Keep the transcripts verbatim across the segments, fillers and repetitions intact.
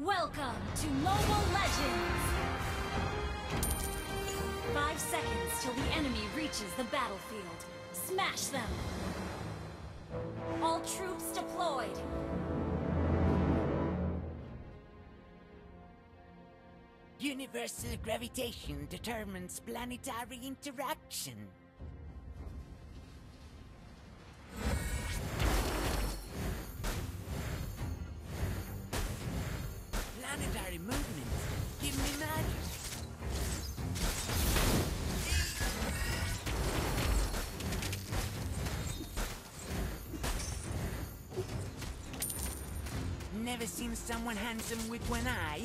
Welcome to Mobile Legends! Five seconds till the enemy reaches the battlefield. Smash them! All troops deployed! Universal gravitation determines planetary interaction. Planetary movement. Give me magic. Never seen someone handsome with one eye.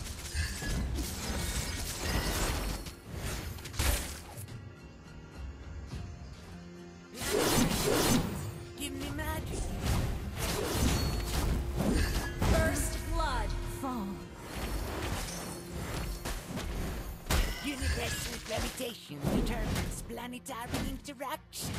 Give me magic. First blood. Fall. Universal gravitation determines planetary interaction.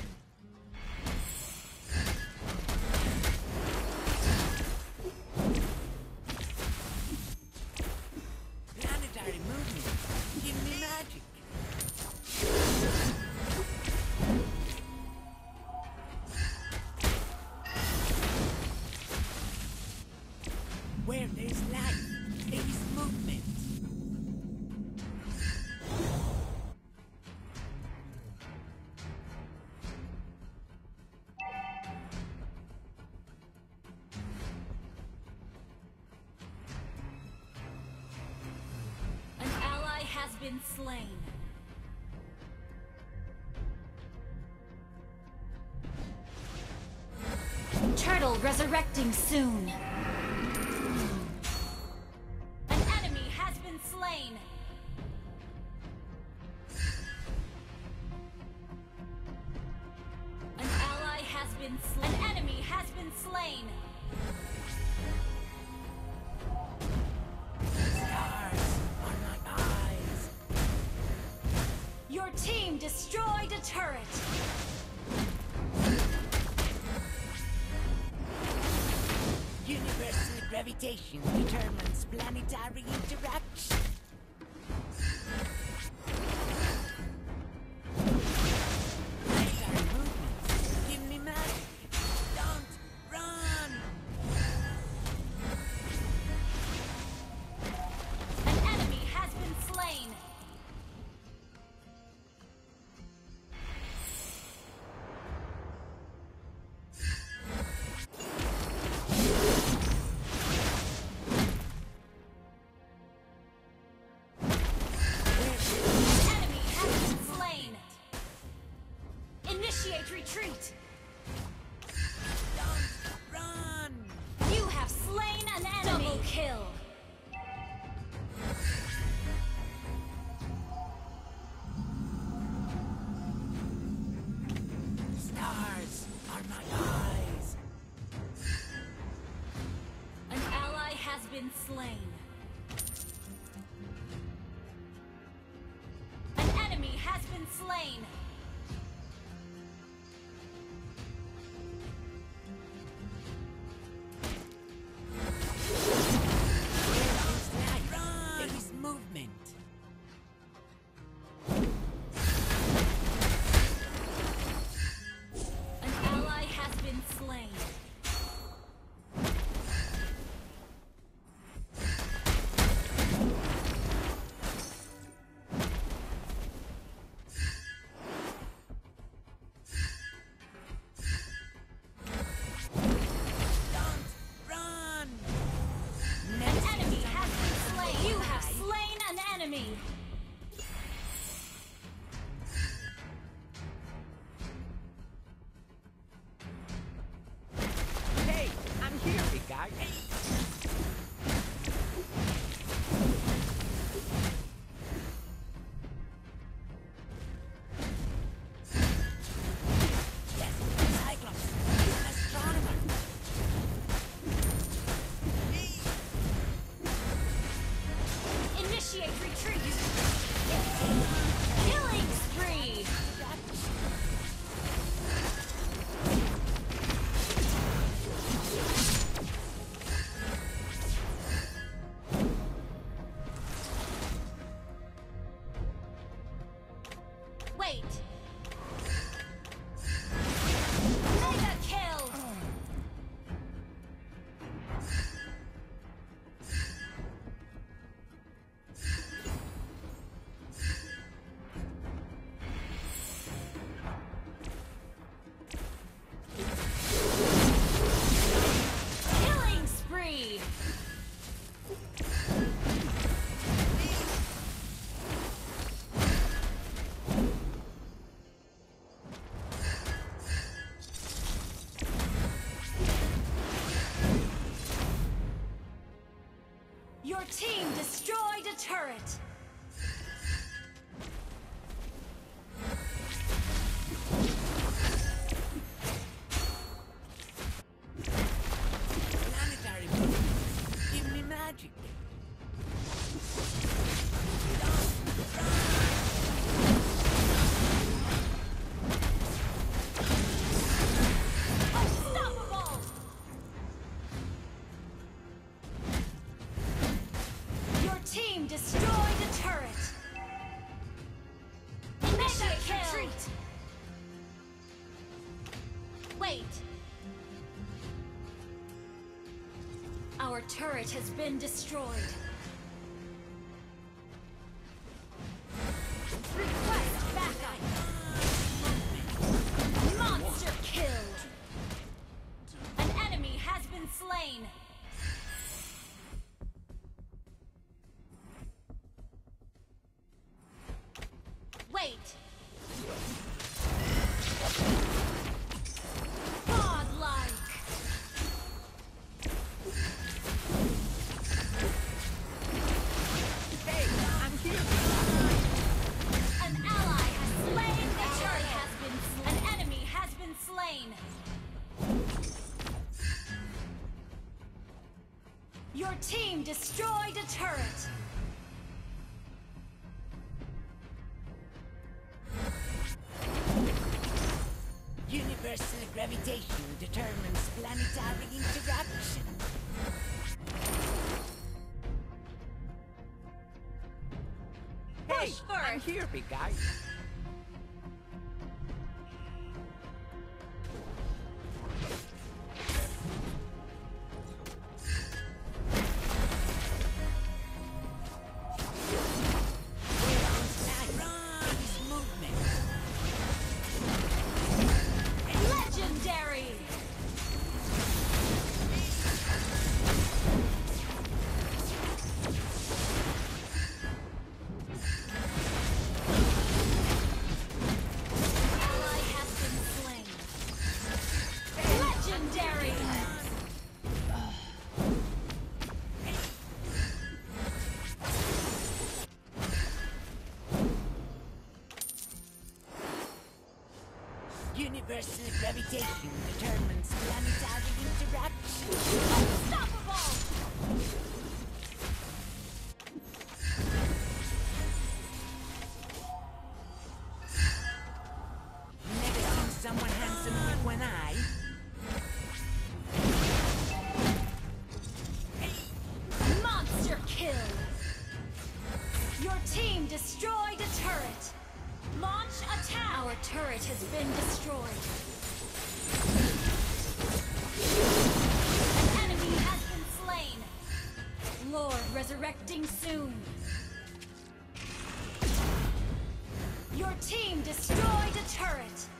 Planetary movement. Give me magic. Where there's life, there is movement. An ally has been slain. Turtle resurrecting soon. An enemy has been slain. An ally has been slain. An enemy has been slain. Stars are my eyes. Your team destroyed a turret. Universal gravitation determines planetary interaction. Planetary movement. Give me magic. Don't run. An enemy has been slain. Enemy has been slain. Initiate retreat. Don't run. You have slain an enemy. Double kill. Stars are my eyes. An ally has been slain. An enemy has been slain. Run. There is movement. An ally has been slain. Don't run. An Never seen enemy someone has been slain. handsome You with have one eye. slain an enemy. Hey, I'm here, big guy. Hey. Yes, Cyclops, an astronomer. Hey. Initiate retreat. Killing spree. Your team destroyed a turret. Planetary beam. Give me magic. Unstoppable! Your team destroyed a turret. Initiate retreat. Wait. Our turret has been destroyed. Request backup. Monster killed. An enemy has been slain. Wait. Godlike. Hey, I'm here. An ally has slain. The turret has been slain. An enemy has been slain. Your team destroyed a turret. Universal gravitation determines planetary interaction. Hey, Push I'm first. here, big guy. Run! Movement. Legendary. Ally has been slain. Legendary. Universal gravitation determines planetary interaction. Unstoppable. Never seen someone handsome with one eye. Monster kill. Your team destroyed a turret. Launch attack. Our turret has been destroyed. An enemy has been slain. Lord resurrecting soon. Your team destroyed a turret.